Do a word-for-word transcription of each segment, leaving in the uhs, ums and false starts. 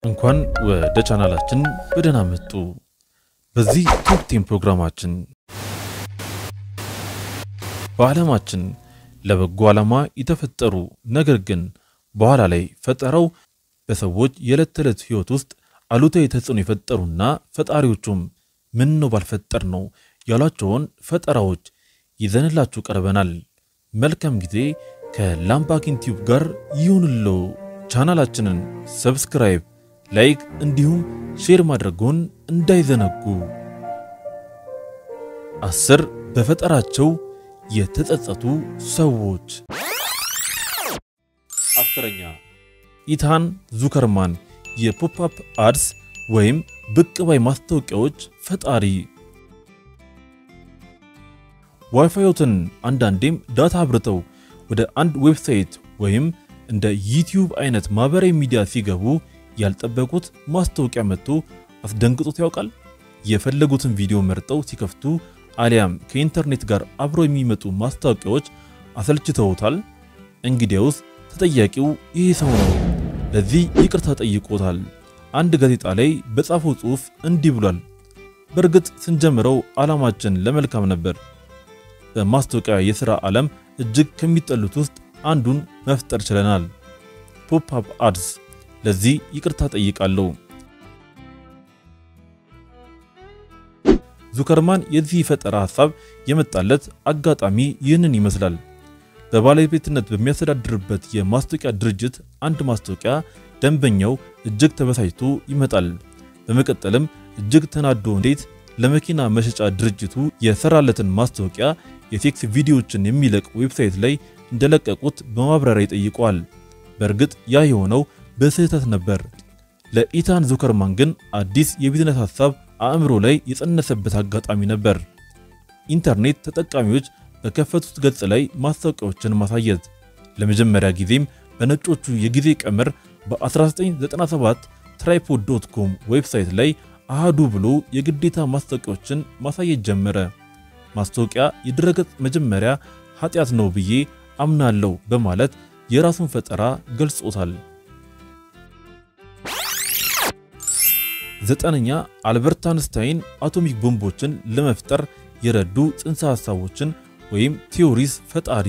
እንኳን ወደ ቻናላችን በደህና መጡ። በዚህ ቶፕ ቴን ፕሮግራማችን በዓለማችን ለበጎ ዓላማ የተፈጠሩ ነገር ግን በኋላ ላይ ፈጠራው በሰዎች የዕለት ተዕለት ህይወት ውስጥ አሉታዊ ተጽዕኖ የፈጠሩና ፈጣሪዎቹም ምን ነው ባልፈጠር ነው ያሏቸውን ፈጠራዎች ይዘንላችሁ ቀርበናል። መልካም ጊዜ ከላምባኪን ቲዩብ ጋር ይሁንልዎ። ቻናላችንን ሰብስክራይብ፣ ላይክ እንዲሁም ሼር ማድረጉን እንዳይዘነጉ። አስር በፈጠራቸው የተጸጸቱ ሰዎች። አስረኛ ኢታን ዙከርማን የፖፕ አፕ አድስ ወይም ብቅ ባይ ማስታወቂያዎች ፈጣሪ። ዋይፋይዎትን አንዳንዴም ዳታ አብርተው ወደ አንድ ዌብሳይት ወይም እንደ ዩቲዩብ አይነት ማህበራዊ ሚዲያ ሲገቡ ያልጠበቁት ማስታወቂያ መጥቶ አስደንግጦት ያውቃል? የፈለጉትን ቪዲዮ መርጠው ሲከፍቱ አሊያም ከኢንተርኔት ጋር አብረው የሚመጡ ማስታወቂያዎች አሰልችተውታል? እንግዲያውስ ተጠያቂው ይህ ሰው ነው። ለዚህ ይቅርታ ጠይቆታል። አንድ ጋዜጣ ላይ በጻፈው ጽሑፍ እንዲህ ብሏል። በእርግጥ ስንጀምረው ዓላማችን ለመልካም ነበር። በማስታወቂያ የሥራ ዓለም እጅግ ከሚጠሉት ውስጥ አንዱን መፍጠር ችለናል። ፖፕ አፕ አድስ። ለዚህ ይቅርታ ጠይቃለሁ። ዙከርማን የዚህ ፈጠራ ሐሳብ የመጣለት አጋጣሚ ይህንን ይመስላል። በባለቤትነት በሚያስተዳድርበት የማስታወቂያ ድርጅት አንድ ማስታወቂያ ደንበኛው እጅግ ተበሳጭቶ ይመጣል። በመቀጠልም እጅግ ተናዶ እንዴት ለመኪና መሸጫ ድርጅቱ የሰራለትን ማስታወቂያ የቴክስ ቪዲዮዎችን የሚለቅ ዌብሳይት ላይ እንደለቀቁት በማብራሪያ ይጠይቀዋል። በእርግጥ ያ የሆነው በስህተት ነበር። ለኢታን ዙከርማን ግን አዲስ የቢዝነስ ሐሳብ አእምሮ ላይ የጸነሰበት አጋጣሚ ነበር። ኢንተርኔት ተጠቃሚዎች በከፈቱት ገጽ ላይ ማስታወቂያዎችን ማሳየት። ለመጀመሪያ ጊዜም በነጮቹ የጊዜ ቀመር በ1997 ትራይፖድ ዶት ኮም ዌብሳይት ላይ አሃዱ ብሎ የግዴታ ማስታወቂያዎችን ማሳየት ጀመረ። ማስታወቂያ የድረገጽ መጀመሪያ ኃጢያት ነው ብዬ አምናለሁ በማለት የራሱን ፈጠራ ገልጾታል። ዘጠነኛ አልበርት አንስታይን አቶሚክ ቦምቦችን ለመፍጠር የረዱ ጽንሰ ሐሳቦችን ወይም ቲዮሪስ ፈጣሪ።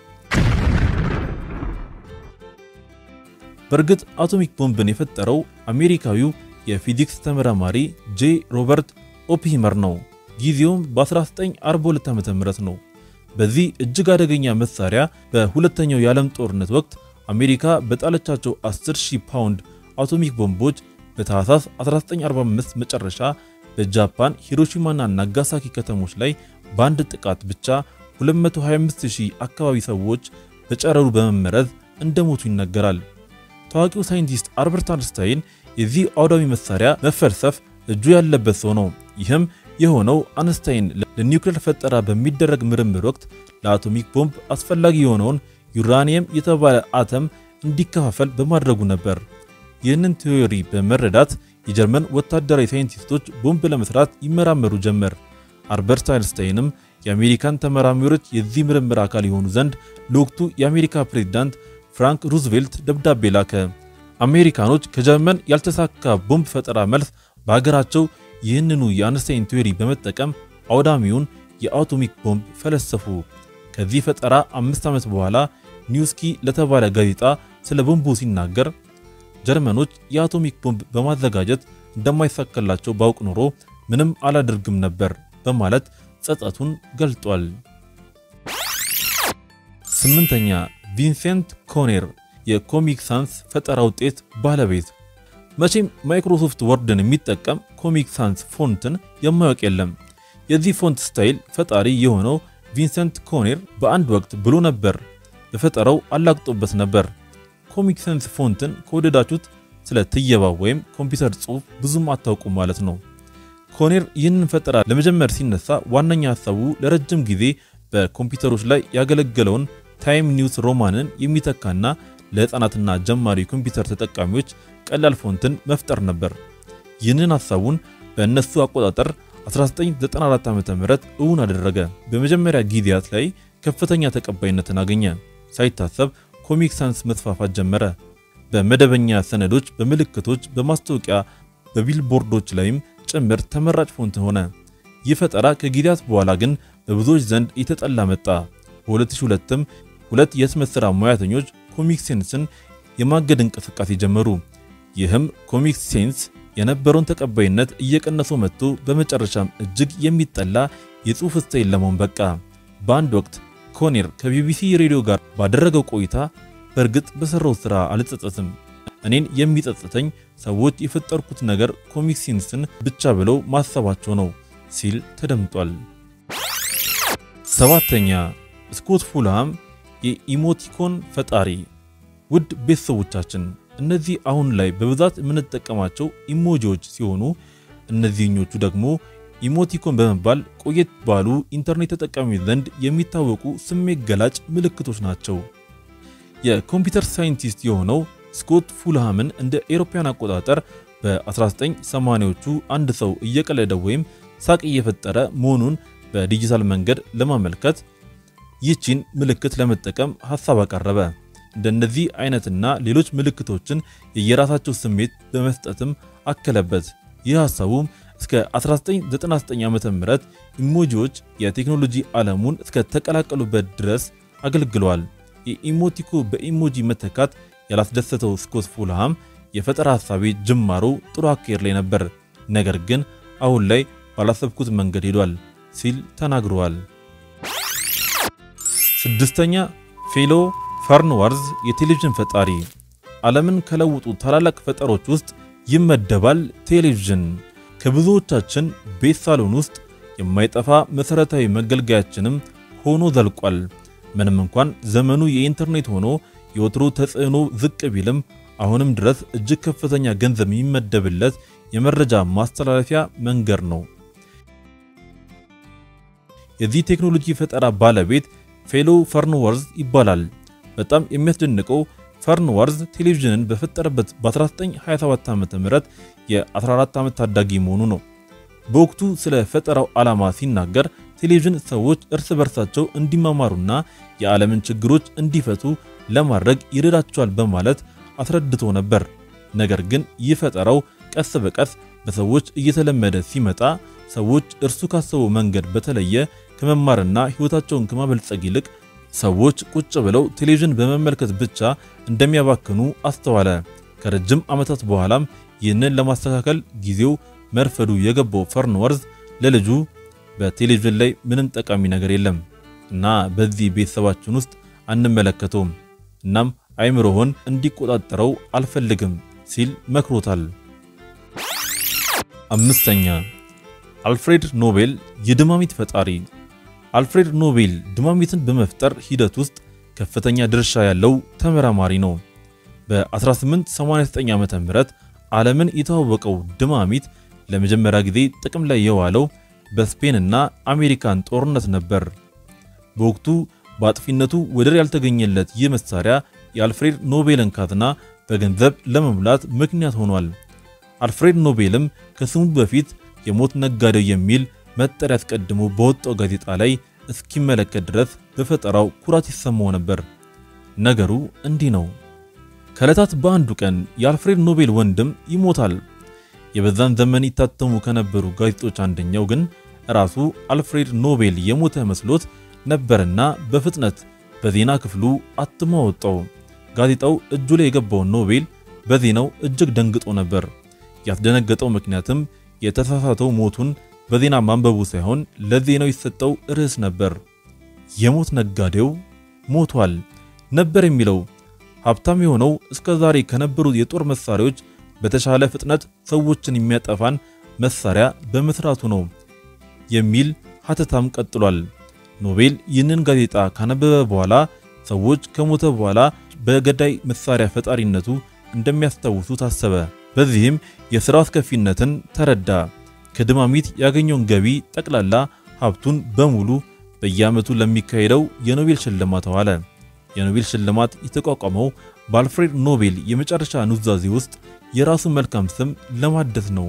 በእርግጥ አቶሚክ ቦምብን የፈጠረው አሜሪካዊው የፊዚክስ ተመራማሪ ጄ ሮበርት ኦፕንሃይመር ነው። ጊዜውም በ1942 ዓመተ ምህረት ነው። በዚህ እጅግ አደገኛ መሳሪያ በሁለተኛው የዓለም ጦርነት ወቅት አሜሪካ በጣለቻቸው አስር ሺህ ፓውንድ አቶሚክ ቦምቦች በታህሳስ አስራ ዘጠኝ አርባ አምስት መጨረሻ በጃፓን ሂሮሺማና ናጋሳኪ ከተሞች ላይ በአንድ ጥቃት ብቻ ሁለት መቶ ሃያ አምስት ሺህ አካባቢ ሰዎች በጨረሩ በመመረዝ እንደሞቱ ይነገራል። ታዋቂው ሳይንቲስት አልበርት አንስታይን የዚህ አውዳሚ መሳሪያ መፈልሰፍ እጁ ያለበት ሰው ነው። ይህም የሆነው አንስታይን ለኒውክሌር ፈጠራ በሚደረግ ምርምር ወቅት ለአቶሚክ ቦምብ አስፈላጊ የሆነውን ዩራኒየም የተባለ አተም እንዲከፋፈል በማድረጉ ነበር። ይህንን ቲዮሪ በመረዳት የጀርመን ወታደራዊ ሳይንቲስቶች ቦምብ ለመስራት ይመራመሩ ጀመር። አልበርት አንስታይንም የአሜሪካን ተመራማሪዎች የዚህ ምርምር አካል የሆኑ ዘንድ ለወቅቱ የአሜሪካ ፕሬዝዳንት ፍራንክ ሩዝቬልት ደብዳቤ ላከ። አሜሪካኖች ከጀርመን ያልተሳካ ቦምብ ፈጠራ መልስ በሀገራቸው ይህንኑ የአንስታይን ቲዮሪ በመጠቀም አውዳሚውን የአቶሚክ ቦምብ ፈለሰፉ። ከዚህ ፈጠራ አምስት ዓመት በኋላ ኒውስኪ ለተባለ ጋዜጣ ስለ ቦምቡ ሲናገር ጀርመኖች የአቶሚክ ቦምብ በማዘጋጀት እንደማይሳካላቸው ባውቅ ኖሮ ምንም አላደርግም ነበር በማለት ጸጸቱን ገልጧል። ስምንተኛ ቪንሰንት ኮኔር የኮሚክ ሳንስ ፈጠራ ውጤት ባለቤት። መቼም ማይክሮሶፍት ወርድን የሚጠቀም ኮሚክ ሳንስ ፎንትን የማያውቅ የለም። የዚህ ፎንት ስታይል ፈጣሪ የሆነው ቪንሰንት ኮኔር በአንድ ወቅት ብሎ ነበር። በፈጠራው አላግጦበት ነበር። ኮሚክ ሳንስ ፎንትን ከወደዳችሁት ስለ ትየባ ወይም ኮምፒውተር ጽሑፍ ብዙም አታውቁም ማለት ነው። ኮኔር ይህንን ፈጠራ ለመጀመር ሲነሳ ዋነኛ ሐሳቡ ለረጅም ጊዜ በኮምፒውተሮች ላይ ያገለገለውን ታይም ኒውስ ሮማንን የሚተካና ለህፃናትና ጀማሪ ኮምፒውተር ተጠቃሚዎች ቀላል ፎንትን መፍጠር ነበር። ይህንን ሐሳቡን በእነሱ አቆጣጠር አስራ ዘጠኝ ዘጠና አራት ዓመተ ምህረት እውን አደረገ። በመጀመሪያ ጊዜያት ላይ ከፍተኛ ተቀባይነትን አገኘ። ሳይታሰብ ኮሚክ ሳንስ መስፋፋት ጀመረ። በመደበኛ ሰነዶች፣ በምልክቶች፣ በማስታወቂያ በቢልቦርዶች ላይም ጭምር ተመራጭ ፎንት ሆነ። ይህ ፈጠራ ከጊዜያት በኋላ ግን በብዙዎች ዘንድ የተጠላ መጣ። በ2002ም ሁለት የህትመት ሥራ ሙያተኞች ኮሚክ ሴንስን የማገድ እንቅስቃሴ ጀመሩ። ይህም ኮሚክ ሴንስ የነበረውን ተቀባይነት እየቀነሰው መጥቶ በመጨረሻም እጅግ የሚጠላ የጽሑፍ ስታይል ለመሆን በቃ። በአንድ ወቅት ኮኔር ከቢቢሲ ሬዲዮ ጋር ባደረገው ቆይታ በእርግጥ በሰራው ሥራ አልጸጸትም፣ እኔን የሚጸጽተኝ ሰዎች የፈጠርኩት ነገር ኮሚክ ሴንስን ብቻ ብለው ማሰባቸው ነው ሲል ተደምጧል። ሰባተኛ ስኮት ፉልሃም የኢሞቲኮን ፈጣሪ። ውድ ቤተሰቦቻችን እነዚህ አሁን ላይ በብዛት የምንጠቀማቸው ኢሞጂዎች ሲሆኑ እነዚህኞቹ ደግሞ ኢሞቲኮን በመባል ቆየት ባሉ ኢንተርኔት ተጠቃሚዎች ዘንድ የሚታወቁ ስሜት ገላጭ ምልክቶች ናቸው። የኮምፒውተር ሳይንቲስት የሆነው ስኮት ፉልሃምን እንደ ኤሮፓያን አቆጣጠር በ1980ዎቹ አንድ ሰው እየቀለደ ወይም ሳቅ እየፈጠረ መሆኑን በዲጂታል መንገድ ለማመልከት ይህችን ምልክት ለመጠቀም ሐሳብ አቀረበ። እንደነዚህ አይነትና ሌሎች ምልክቶችን የየራሳቸው ስሜት በመስጠትም አከለበት። ይህ ሐሳቡም እስከ አስራ ዘጠኝ ዘጠና ዘጠኝ ዓመተ ምህረት ኢሞጂዎች የቴክኖሎጂ ዓለሙን እስከ ተቀላቀሉበት ድረስ አገልግለዋል። የኢሞቲኮ በኢሞጂ መተካት ያላስደሰተው ስኮት ፉልሃም የፈጠራ ሐሳቤ ጅማሮ ጥሩ አካሄድ ላይ ነበር፣ ነገር ግን አሁን ላይ ባላሰብኩት መንገድ ሄዷል ሲል ተናግሯል። ስድስተኛ ፌሎ ፈርንዋርዝ የቴሌቪዥን ፈጣሪ። ዓለምን ከለውጡ ታላላቅ ፈጠሮች ውስጥ ይመደባል ቴሌቪዥን። ከብዙዎቻችን ቤት ሳሎን ውስጥ የማይጠፋ መሰረታዊ መገልገያችንም ሆኖ ዘልቋል። ምንም እንኳን ዘመኑ የኢንተርኔት ሆኖ የወትሮ ተጽዕኖ ዝቅ ቢልም አሁንም ድረስ እጅግ ከፍተኛ ገንዘብ የሚመደብለት የመረጃ ማስተላለፊያ መንገድ ነው። የዚህ ቴክኖሎጂ ፈጠራ ባለቤት ፌሎ ፈርንዋርዝ ይባላል። በጣም የሚያስደንቀው ፈርንዋርዝ ቴሌቪዥንን በፈጠረበት በ1927 ዓመተ ምህረት የ14 ዓመት ታዳጊ መሆኑ ነው። በወቅቱ ስለ ፈጠራው ዓላማ ሲናገር ቴሌቪዥን ሰዎች እርስ በርሳቸው እንዲማማሩና የዓለምን ችግሮች እንዲፈቱ ለማድረግ ይረዳቸዋል በማለት አስረድቶ ነበር። ነገር ግን ይህ ፈጠራው ቀስ በቀስ በሰዎች እየተለመደ ሲመጣ ሰዎች እርሱ ካሰበው መንገድ በተለየ ከመማርና ሕይወታቸውን ከማበልጸግ ይልቅ ሰዎች ቁጭ ብለው ቴሌቪዥን በመመልከት ብቻ እንደሚያባክኑ አስተዋለ። ከረጅም ዓመታት በኋላም ይህንን ለማስተካከል ጊዜው መርፈዱ የገባው ፈርንዋርዝ ለልጁ በቴሌቪዥን ላይ ምንም ጠቃሚ ነገር የለም እና በዚህ ቤተሰባችን ውስጥ አንመለከተውም፣ እናም አይምሮህን እንዲቆጣጠረው አልፈልግም ሲል መክሮታል። አምስተኛ አልፍሬድ ኖቤል የድማሚት ፈጣሪ። አልፍሬድ ኖቤል ድማሚትን በመፍጠር ሂደት ውስጥ ከፍተኛ ድርሻ ያለው ተመራማሪ ነው። በ1889 ዓመተ ምህረት ዓለምን የተዋወቀው ድማሚት ለመጀመሪያ ጊዜ ጥቅም ላይ የዋለው በስፔንና አሜሪካን ጦርነት ነበር። በወቅቱ በአጥፊነቱ ወደር ያልተገኘለት ይህ መሳሪያ የአልፍሬድ ኖቤልን ካዝና በገንዘብ ለመሙላት ምክንያት ሆኗል። አልፍሬድ ኖቤልም ከስሙ በፊት የሞት ነጋዴው የሚል መጠሪያ አስቀድሞ በወጣው ጋዜጣ ላይ እስኪመለከት ድረስ በፈጠራው ኩራት ይሰማው ነበር። ነገሩ እንዲህ ነው። ከዕለታት በአንዱ ቀን የአልፍሬድ ኖቤል ወንድም ይሞታል። የበዛን ዘመን ይታተሙ ከነበሩ ጋዜጦች አንደኛው ግን ራሱ አልፍሬድ ኖቤል የሞተ መስሎት ነበርና በፍጥነት በዜና ክፍሉ አትሞ አወጣው። ጋዜጣው እጁ ላይ የገባው ኖቤል በዜናው እጅግ ደንግጦ ነበር። ያስደነገጠው ምክንያትም የተሳሳተው ሞቱን በዜና ማንበቡ ሳይሆን ለዜናው የተሰጠው ርዕስ ነበር። የሞት ነጋዴው ሞቷል ነበር የሚለው። ሀብታም የሆነው እስከዛሬ ከነበሩት የጦር መሳሪያዎች በተሻለ ፍጥነት ሰዎችን የሚያጠፋን መሳሪያ በመስራቱ ነው የሚል ሀተታም ቀጥሏል። ኖቤል ይህንን ጋዜጣ ካነበበ በኋላ ሰዎች ከሞተ በኋላ በገዳይ መሳሪያ ፈጣሪነቱ እንደሚያስታውሱ ታሰበ። በዚህም የሥራው አስከፊነትን ተረዳ። ከድማሚት ያገኘውን ገቢ ጠቅላላ ሀብቱን በሙሉ በየዓመቱ ለሚካሄደው የኖቤል ሽልማት ዋለ። የኖቤል ሽልማት የተቋቋመው በአልፍሬድ ኖቤል የመጨረሻ ኑዛዜ ውስጥ የራሱ መልካም ስም ለማደስ ነው።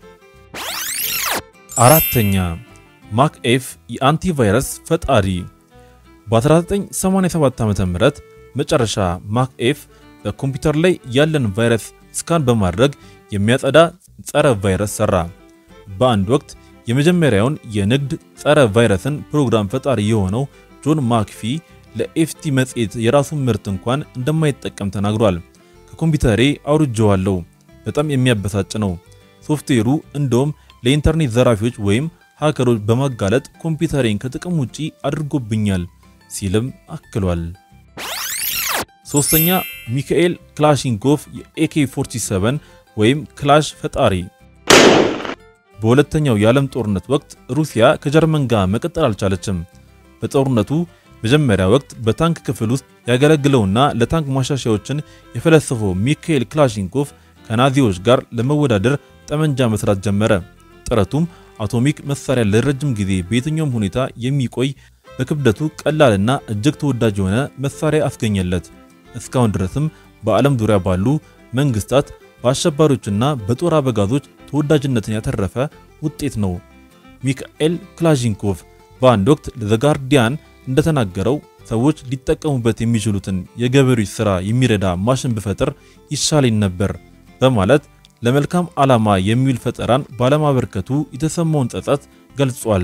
አራተኛ ማክ ኤፍ የአንቲቫይረስ ፈጣሪ። በ1987 ዓመተ ምህረት መጨረሻ ማክ ኤፍ በኮምፒውተር ላይ ያለን ቫይረስ ስካን በማድረግ የሚያጸዳ ጸረ ቫይረስ ሰራ። በአንድ ወቅት የመጀመሪያውን የንግድ ጸረ ቫይረስን ፕሮግራም ፈጣሪ የሆነው ጆን ማክፊ ለኤፍቲ መጽሔት የራሱን ምርት እንኳን እንደማይጠቀም ተናግሯል። ከኮምፒውተሬ አውርጄዋለሁ፣ በጣም የሚያበሳጭ ነው። ሶፍትዌሩ እንደውም ለኢንተርኔት ዘራፊዎች ወይም ሃከሮች በማጋለጥ ኮምፒውተሬን ከጥቅም ውጪ አድርጎብኛል ሲልም አክሏል። ሶስተኛ ሚካኤል ክላሽንኮቭ የኤኬ ፎርቲ ሰቨን ወይም ክላሽ ፈጣሪ። በሁለተኛው የዓለም ጦርነት ወቅት ሩሲያ ከጀርመን ጋር መቀጠል አልቻለችም። በጦርነቱ መጀመሪያ ወቅት በታንክ ክፍል ውስጥ ያገለግለውና ለታንክ ማሻሻያዎችን የፈለሰፈው ሚካኤል ክላሽንኮቭ ከናዚዎች ጋር ለመወዳደር ጠመንጃ መስራት ጀመረ። ጥረቱም አቶሚክ መሳሪያ ለረጅም ጊዜ በየትኛውም ሁኔታ የሚቆይ በክብደቱ ቀላልና እጅግ ተወዳጅ የሆነ መሳሪያ አስገኘለት። እስካሁን ድረስም በዓለም ዙሪያ ባሉ መንግስታት በአሸባሪዎችና በጦር አበጋዞች ተወዳጅነትን ያተረፈ ውጤት ነው። ሚካኤል ክላሽንኮቭ በአንድ ወቅት ለዘ ጋርዲያን እንደተናገረው ሰዎች ሊጠቀሙበት የሚችሉትን የገበሬዎች ሥራ የሚረዳ ማሽን ብፈጥር ይሻለኝ ነበር በማለት ለመልካም ዓላማ የሚውል ፈጠራን ባለማበርከቱ የተሰማውን ጸጸት ገልጿል።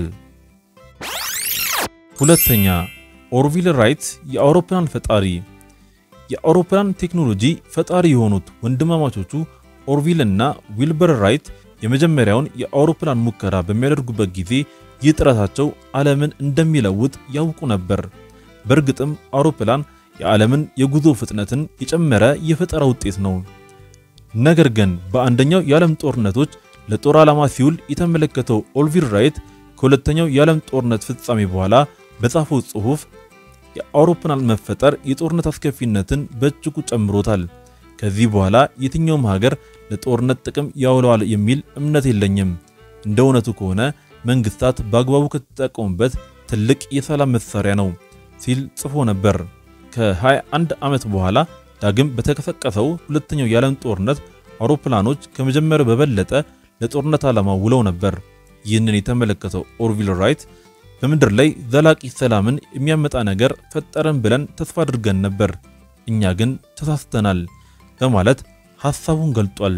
ሁለተኛ ኦርቪል ራይት የአውሮፕላን ፈጣሪ። የአውሮፕላን ቴክኖሎጂ ፈጣሪ የሆኑት ወንድማማቾቹ ኦርቪል እና ዊልበር ራይት የመጀመሪያውን የአውሮፕላን ሙከራ በሚያደርጉበት ጊዜ ይህ ጥረታቸው ዓለምን እንደሚለውጥ ያውቁ ነበር። በእርግጥም አውሮፕላን የዓለምን የጉዞ ፍጥነትን የጨመረ የፈጠራ ውጤት ነው። ነገር ግን በአንደኛው የዓለም ጦርነቶች ለጦር ዓላማ ሲውል የተመለከተው ኦርቪል ራይት ከሁለተኛው የዓለም ጦርነት ፍጻሜ በኋላ በጻፈው ጽሑፍ የአውሮፕላን መፈጠር የጦርነት አስከፊነትን በእጅጉ ጨምሮታል። ከዚህ በኋላ የትኛውም ሀገር ለጦርነት ጥቅም ያውለዋል የሚል እምነት የለኝም። እንደ እውነቱ ከሆነ መንግስታት በአግባቡ ከተጠቀሙበት ትልቅ የሰላም መሳሪያ ነው ሲል ጽፎ ነበር። ከሃያ አንድ ዓመት በኋላ ዳግም በተቀሰቀሰው ሁለተኛው የዓለም ጦርነት አውሮፕላኖች ከመጀመሪያው በበለጠ ለጦርነት ዓላማ ውለው ነበር። ይህንን የተመለከተው ኦርቪል ራይት በምድር ላይ ዘላቂ ሰላምን የሚያመጣ ነገር ፈጠረን ብለን ተስፋ አድርገን ነበር፣ እኛ ግን ተሳስተናል በማለት ሐሳቡን ገልጧል።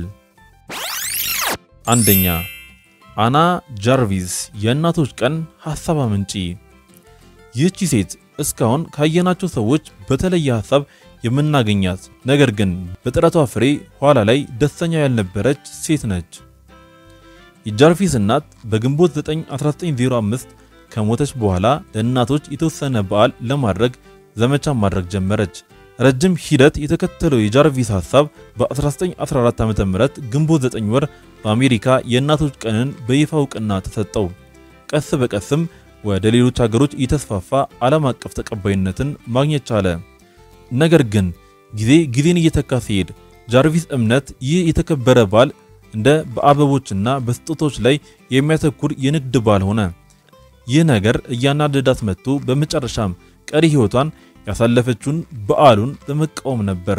አንደኛ አና ጃርቪስ የእናቶች ቀን ሐሳብ አመንጪ። ይህች ሴት እስካሁን ካየናቸው ሰዎች በተለየ ሐሳብ የምናገኛት ነገር ግን በጥረቷ ፍሬ ኋላ ላይ ደስተኛ ያልነበረች ሴት ነች። የጃርቪስ እናት በግንቦት ዘጠኝ አስራ ዘጠኝ ዜሮ አምስት ከሞተች በኋላ ለእናቶች የተወሰነ በዓል ለማድረግ ዘመቻ ማድረግ ጀመረች። ረጅም ሂደት የተከተለው የጃርቪስ ሐሳብ በ1914 ዓመተ ምህረት ግንቦት ዘጠኝ ወር በአሜሪካ የእናቶች ቀንን በይፋ እውቅና ተሰጠው። ቀስ በቀስም ወደ ሌሎች ሀገሮች የተስፋፋ ዓለም አቀፍ ተቀባይነትን ማግኘት ቻለ። ነገር ግን ጊዜ ጊዜን እየተካ ሲሄድ ጃርቪስ እምነት ይህ የተከበረ በዓል እንደ በአበቦችና በስጦታዎች ላይ የሚያተኩር የንግድ በዓል ሆነ። ይህ ነገር እያናደዳት መጥቶ በመጨረሻም ቀሪ ህይወቷን ያሳለፈችውን በዓሉን በመቃወም ነበር።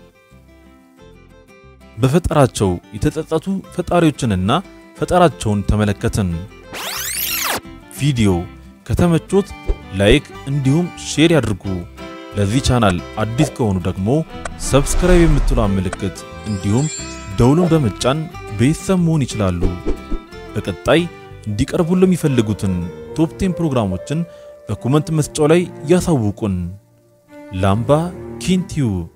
በፈጠራቸው የተጸጸቱ ፈጣሪዎችንና ፈጠራቸውን ተመለከትን። ቪዲዮ ከተመቾት ላይክ እንዲሁም ሼር ያድርጉ። ለዚህ ቻናል አዲስ ከሆኑ ደግሞ ሰብስክራይብ የምትሏ ምልክት እንዲሁም ደውሉን በመጫን ቤተሰብ መሆን ይችላሉ። በቀጣይ እንዲቀርቡሉ የሚፈልጉትን ቶፕ ቴን ፕሮግራሞችን በኮሜንት መስጫው ላይ ያሳውቁን። ላምባ ኪንቲዩብ